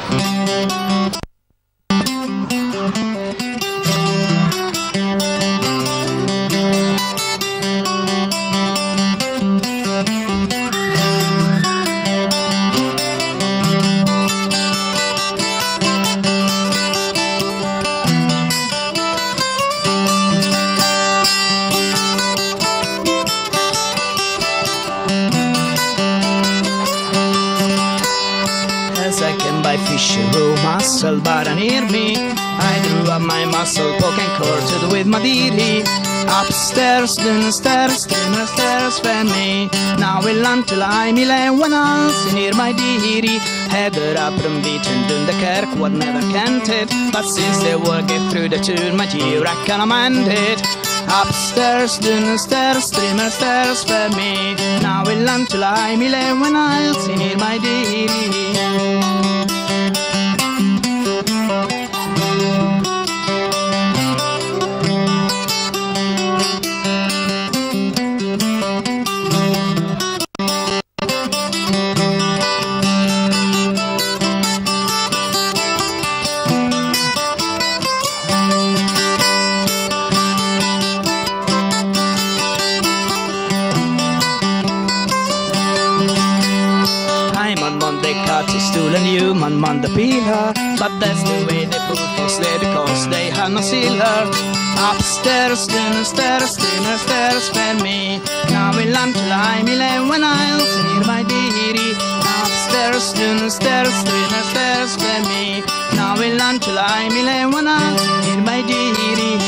Second by Fisher who muscle bar near me. I drew up my muscle poking courted with my deity. Upstairs, downstairs, stairs for me. Now we'll until I'm 11 else near my deity. Headed up from beaten down the kirk, what never canted. But since they were get through the tune, my dear, I can amend it. Upstairs, downstairs, stairs for me. Now we'll until I'm 11 else near my deity. They cut a stool and human on the pillar, but that's the way they put for sleigh because they have no sealer. Upstairs, downstairs, stairs for me. Now we'll until I'm 11 miles near my deity. Upstairs, downstairs, stairs for me. Now we'll until I'm 11 miles near my deity.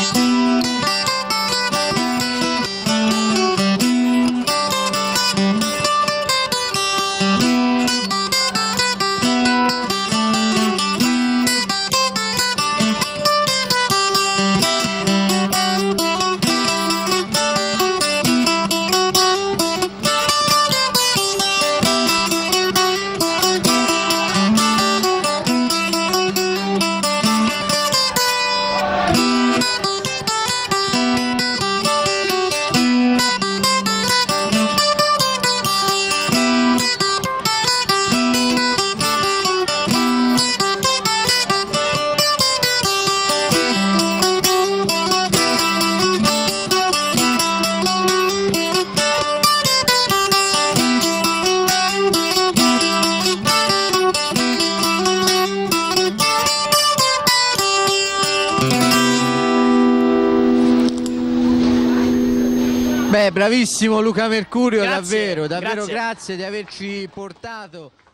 Beh, bravissimo Luca Mercurio, Grazie, davvero grazie. grazie di averci portato